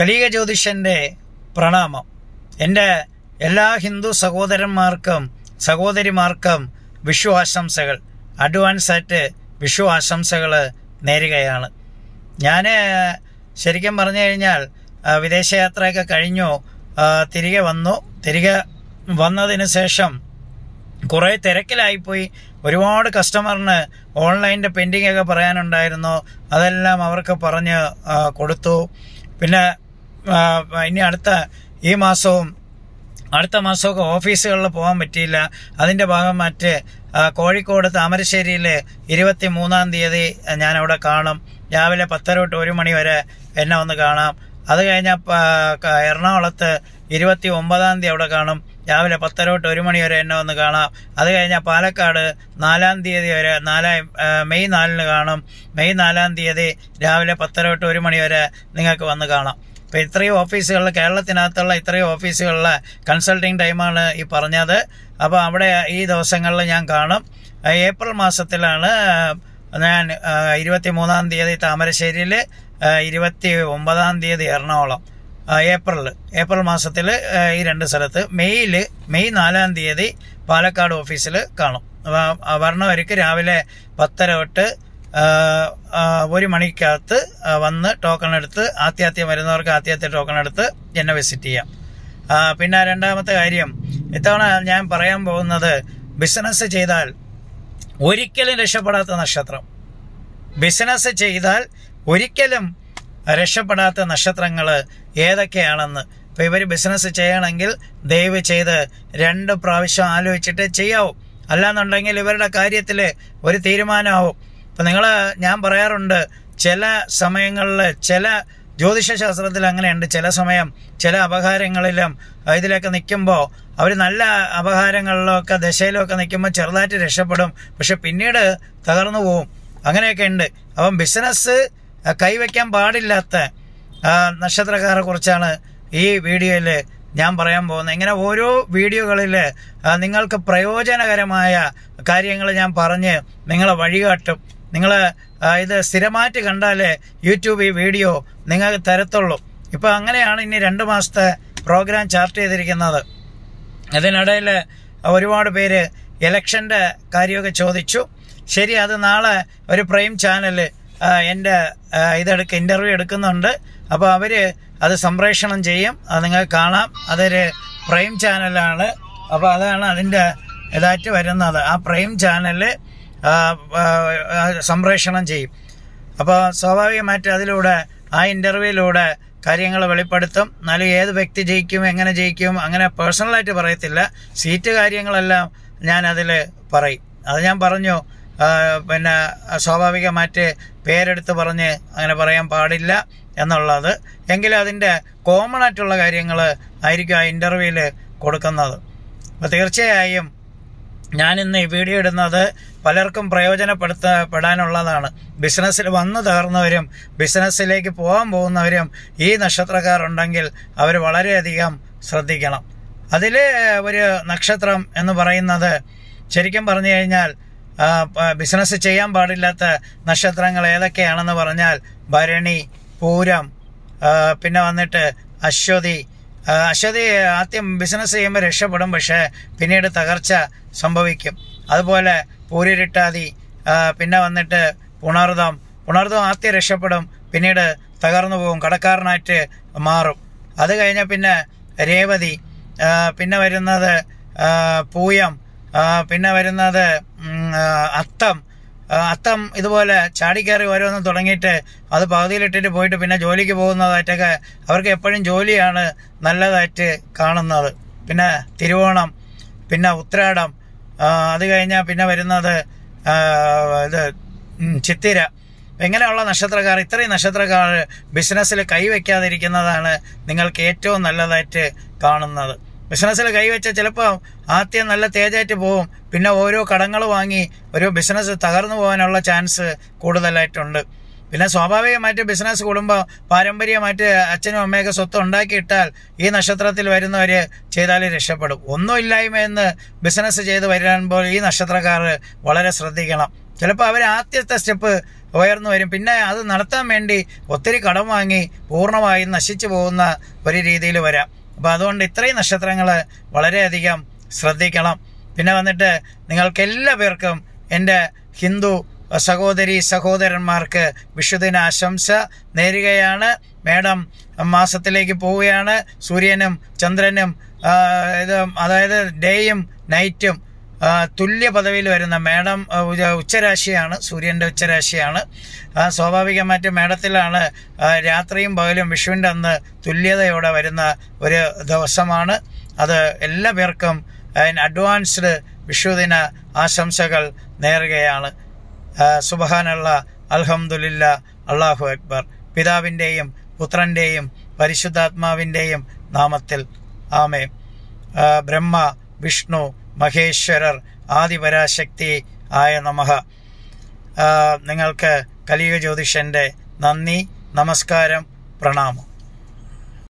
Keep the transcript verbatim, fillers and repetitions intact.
കലിക ജ്യോതിഷൻ്റെ പ്രണാമം. എൻ്റെ എല്ലാ ഹിന്ദു സഹോദരന്മാർക്കും സഹോദരിമാർക്കും വിഷു ആശംസകൾ, അഡ്വാൻസായിട്ട് വിഷു ആശംസകൾ നേരുകയാണ്. ഞാൻ ശരിക്കും പറഞ്ഞു കഴിഞ്ഞാൽ വിദേശയാത്രയൊക്കെ കഴിഞ്ഞു, തിരികെ വന്നു. തിരികെ വന്നതിന് ശേഷം കുറേ തിരക്കിലായിപ്പോയി. ഒരുപാട് കസ്റ്റമറിന് ഓൺലൈൻ്റെ പെൻഡിങ് ഒക്കെ പറയാനുണ്ടായിരുന്നു, അതെല്ലാം അവർക്ക് പറഞ്ഞ് കൊടുത്തു. പിന്നെ ഇനി അടുത്ത ഈ മാസവും അടുത്ത മാസമൊക്കെ ഓഫീസുകളിൽ പോകാൻ പറ്റിയില്ല. അതിൻ്റെ ഭാഗമായിട്ട് കോഴിക്കോട് താമരശ്ശേരിയിൽ ഇരുപത്തി മൂന്നാം തീയതി ഞാനവിടെ കാണും. രാവിലെ പത്തര തൊട്ട് ഒരു മണി വരെ എന്നെ ഒന്ന് കാണാം. അത് കഴിഞ്ഞാൽ എറണാകുളത്ത് ഇരുപത്തി ഒമ്പതാം തീയതി അവിടെ കാണും. രാവിലെ പത്തര തൊട്ട് ഒരു മണി വരെ എന്നെ ഒന്ന് കാണാം. അത് കഴിഞ്ഞാൽ പാലക്കാട് നാലാം തീയതി വരെ നാലാം മെയ് നാലിന് കാണും. മെയ് നാലാം തീയതി രാവിലെ പത്തര തൊട്ട് ഒരു മണി വരെ നിങ്ങൾക്ക് വന്ന് കാണാം. അപ്പോൾ ഇത്രയും ഓഫീസുകളിൽ, കേരളത്തിനകത്തുള്ള ഇത്രയും ഓഫീസുകളിലെ കൺസൾട്ടിങ് ടൈമാണ് ഈ പറഞ്ഞത്. അപ്പോൾ അവിടെ ഈ ദിവസങ്ങളിൽ ഞാൻ കാണും. ഏപ്രിൽ മാസത്തിലാണ് ഞാൻ ഇരുപത്തി മൂന്നാം തീയതി താമരശ്ശേരിയിൽ, ഇരുപത്തി ഒമ്പതാം തീയതി എറണാകുളം. ഏപ്രിൽ ഏപ്രിൽ മാസത്തിൽ ഈ രണ്ട് സ്ഥലത്ത്. മെയ്യിൽ മെയ് നാലാം തീയതി പാലക്കാട് ഓഫീസിൽ കാണും. വരണവർക്ക് രാവിലെ പത്തര തൊട്ട് ഒരു മണിക്കകത്ത് വന്ന് ടോക്കൺ എടുത്ത്, ആദ്യാദ്യം വരുന്നവർക്ക് ആദ്യാദ്യം ടോക്കൺ എടുത്ത് എന്നെ വിസിറ്റ് ചെയ്യാം. പിന്നെ രണ്ടാമത്തെ കാര്യം, ഇത്തവണ ഞാൻ പറയാൻ പോകുന്നത്, ബിസിനസ് ചെയ്താൽ ഒരിക്കലും രക്ഷപ്പെടാത്ത നക്ഷത്രം. ബിസിനസ് ചെയ്താൽ ഒരിക്കലും രക്ഷപ്പെടാത്ത നക്ഷത്രങ്ങൾ ഏതൊക്കെയാണെന്ന്. ഇപ്പോൾ ഇവർ ബിസിനസ് ചെയ്യണമെങ്കിൽ ദയവ് ചെയ്ത് രണ്ട് പ്രാവശ്യം ആലോചിച്ചിട്ട് ചെയ്യാവൂ. അല്ലാന്നുണ്ടെങ്കിൽ ഇവരുടെ കാര്യത്തിൽ ഒരു തീരുമാനമാവും. ഇപ്പം നിങ്ങൾ, ഞാൻ പറയാറുണ്ട്, ചില സമയങ്ങളിൽ ചില ജ്യോതിഷശാസ്ത്രത്തിൽ അങ്ങനെയുണ്ട്. ചില സമയം ചില അപഹാരങ്ങളിലും ഇതിലൊക്കെ നിൽക്കുമ്പോൾ അവർ നല്ല അപഹാരങ്ങളിലൊക്കെ ദശയിലൊക്കെ നിൽക്കുമ്പോൾ ചെറുതായിട്ട് രക്ഷപ്പെടും, പക്ഷെ പിന്നീട് തകർന്നു പോവും. അങ്ങനെയൊക്കെ ഉണ്ട്. അപ്പം ബിസിനസ് കൈവയ്ക്കാൻ പാടില്ലാത്ത നക്ഷത്രക്കാരെ കുറിച്ചാണ് ഈ വീഡിയോയിൽ ഞാൻ പറയാൻ പോകുന്നത്. ഇങ്ങനെ ഓരോ വീഡിയോകളിൽ നിങ്ങൾക്ക് പ്രയോജനകരമായ കാര്യങ്ങൾ ഞാൻ പറഞ്ഞ് നിങ്ങളെ വഴികാട്ടും. നിങ്ങൾ ഇത് സ്ഥിരമായിട്ട് കണ്ടാലേ യൂട്യൂബ് ഈ വീഡിയോ നിങ്ങൾക്ക് തരത്തുള്ളൂ. ഇപ്പോൾ അങ്ങനെയാണ് ഇനി രണ്ട് മാസത്തെ പ്രോഗ്രാം ചാർട്ട് ചെയ്തിരിക്കുന്നത്. അതിനിടയിൽ ഒരുപാട് പേര് ഇലക്ഷൻ്റെ കാര്യമൊക്കെ ചോദിച്ചു. ശരി, അത് നാളെ ഒരു പ്രൈം ചാനൽ എൻ്റെ ഇതെടുക്ക ഇൻ്റർവ്യൂ എടുക്കുന്നുണ്ട്. അപ്പോൾ അവർ അത് സംപ്രേഷണം ചെയ്യും, അത് നിങ്ങൾക്ക് കാണാം. അതൊരു പ്രൈം ചാനലാണ്. അപ്പോൾ അതാണ് അതിൻ്റെ ഇതായിട്ട് വരുന്നത്. ആ പ്രൈം ചാനൽ സംപ്രേഷണം ചെയ്യും. അപ്പോൾ സ്വാഭാവികമായിട്ട് അതിലൂടെ, ആ ഇൻ്റർവ്യൂയിലൂടെ കാര്യങ്ങൾ വെളിപ്പെടുത്തും. എന്നാലും ഏത് വ്യക്തി ജയിക്കും, എങ്ങനെ ജയിക്കും, അങ്ങനെ പേഴ്സണലായിട്ട് പറയത്തില്ല. സീറ്റ് കാര്യങ്ങളെല്ലാം ഞാൻ അതിൽ പറയും. അത് ഞാൻ പറഞ്ഞു. പിന്നെ സ്വാഭാവികമായിട്ട് പേരെടുത്ത് പറഞ്ഞ് അങ്ങനെ പറയാൻ പാടില്ല എന്നുള്ളത്. എങ്കിലും അതിൻ്റെ കോമൺ ആയിട്ടുള്ള കാര്യങ്ങൾ ആയിരിക്കും ആ ഇൻ്റർവ്യൂവിൽ കൊടുക്കുന്നത്. അപ്പോൾ തീർച്ചയായും ഞാനിന്ന് ഈ വീഡിയോ ഇടുന്നത് പലർക്കും പ്രയോജനപ്പെടുത്തപ്പെടാനുള്ളതാണ്. ബിസിനസ്സിൽ വന്ന് തകർന്നവരും ബിസിനസ്സിലേക്ക് പോകാൻ പോകുന്നവരും ഈ നക്ഷത്രക്കാരുണ്ടെങ്കിൽ അവർ വളരെയധികം ശ്രദ്ധിക്കണം. അതിൽ ഒരു നക്ഷത്രം എന്ന് പറയുന്നത്, ശരിക്കും പറഞ്ഞു കഴിഞ്ഞാൽ ബിസിനസ് ചെയ്യാൻ പാടില്ലാത്ത നക്ഷത്രങ്ങൾ ഏതൊക്കെയാണെന്ന് പറഞ്ഞാൽ ഭരണി, പൂരം, പിന്നെ വന്നിട്ട് അശ്വതി. അശ്വതി ആദ്യം ബിസിനസ് ചെയ്യുമ്പോൾ രക്ഷപ്പെടും, പക്ഷേ പിന്നീട് തകർച്ച സംഭവിക്കും. അതുപോലെ പൂരിരുട്ടാതി, പിന്നെ വന്നിട്ട് പുണർദം. പുണർദം ആദ്യം രക്ഷപ്പെടും, പിന്നീട് തകർന്നു പോകും, കടക്കാരനായിട്ട് മാറും. അത് കഴിഞ്ഞാൽ പിന്നെ രേവതി, പിന്നെ വരുന്നത് പൂയം, പിന്നെ വരുന്നത് അത്തം. അത്തം ഇതുപോലെ ചാടിക്കയറി ഓരോന്നും തുടങ്ങിയിട്ട് അത് പകുതിയിലിട്ടിട്ട് പോയിട്ട് പിന്നെ ജോലിക്ക് പോകുന്നതായിട്ടൊക്കെ അവർക്ക് എപ്പോഴും ജോലിയാണ് നല്ലതായിട്ട് കാണുന്നത്. പിന്നെ തിരുവോണം, പിന്നെ ഉത്രാടം, അത് കഴിഞ്ഞാൽ പിന്നെ വരുന്നത് ഇത് ചിത്തിര. ഇങ്ങനെയുള്ള നക്ഷത്രക്കാർ, ഇത്രയും നക്ഷത്രക്കാർ ബിസിനസ്സിൽ കൈവയ്ക്കാതിരിക്കുന്നതാണ് നിങ്ങൾക്ക് ഏറ്റവും നല്ലതായിട്ട് കാണുന്നത്. ബിസിനസ്സിൽ കൈവച്ച ചിലപ്പോൾ ആദ്യം നല്ല തേജായിട്ട് പോവും, പിന്നെ ഓരോ കടങ്ങൾ വാങ്ങി ഒരു ബിസിനസ് തകർന്നു പോകാനുള്ള ചാൻസ് കൂടുതലായിട്ടുണ്ട്. പിന്നെ സ്വാഭാവികമായിട്ട് ബിസിനസ് കൂടുമ്പോൾ പാരമ്പര്യമായിട്ട് അച്ഛനും അമ്മയൊക്കെ സ്വത്ത് ഉണ്ടാക്കിയിട്ടാൽ ഈ നക്ഷത്രത്തിൽ വരുന്നവർ ചെയ്താൽ രക്ഷപ്പെടും. ഒന്നുമില്ലായ്മയെന്ന് ബിസിനസ് ചെയ്ത് വരുമ്പോൾ ഈ നക്ഷത്രക്കാർ വളരെ ശ്രദ്ധിക്കണം. ചിലപ്പോൾ അവർ ആദ്യത്തെ സ്റ്റെപ്പ് ഉയർന്നു വരും. പിന്നെ അത് നടത്താൻ വേണ്ടി ഒത്തിരി കടം വാങ്ങി പൂർണ്ണമായും നശിച്ചു പോകുന്ന ഒരു രീതിയിൽ വരാം. അപ്പോൾ അതുകൊണ്ട് ഇത്രയും നക്ഷത്രങ്ങൾ വളരെയധികം ശ്രദ്ധിക്കണം. പിന്നെ വന്നിട്ട് നിങ്ങൾക്ക് എല്ലാ പേർക്കും എൻ്റെ ഹിന്ദു സഹോദരി സഹോദരന്മാർക്ക് വിഷുദിന ആശംസ നേരുകയാണ്. മേടം മാസത്തിലേക്ക് പോവുകയാണ്. സൂര്യനും ചന്ദ്രനും ഇത് അതായത് ഡേയും നൈറ്റും തുല്യ പദവിയിൽ വരുന്ന മേടം ഉച്ചരാശിയാണ്, സൂര്യൻ്റെ ഉച്ചരാശിയാണ്. സ്വാഭാവികമായിട്ട് മേടത്തിലാണ് രാത്രിയും പകലും വിഷുവിൻ്റെ അന്ന് തുല്യതയോടെ വരുന്ന ഒരു ദിവസമാണ്. അത് എല്ലാ പേർക്കും അഡ്വാൻസ്ഡ് വിഷുദിന ആശംസകൾ നേരുകയാണ്. സുബ്ഹാനല്ലാഹ്, അൽഹംദുലില്ലാ, അല്ലാഹു അക്ബർ. പിതാവിൻ്റെയും പുത്രൻ്റെയും പരിശുദ്ധാത്മാവിൻ്റെയും നാമത്തിൽ ആമേൻ. ബ്രഹ്മ വിഷ്ണു മഹേശ്വരർ ആദിപരാശക്തി ആയ നമഃ. നിങ്ങൾക്ക് കലിയുഗ ജ്യോതിഷൻ്റെ നന്ദി, നമസ്കാരം, പ്രണാമം.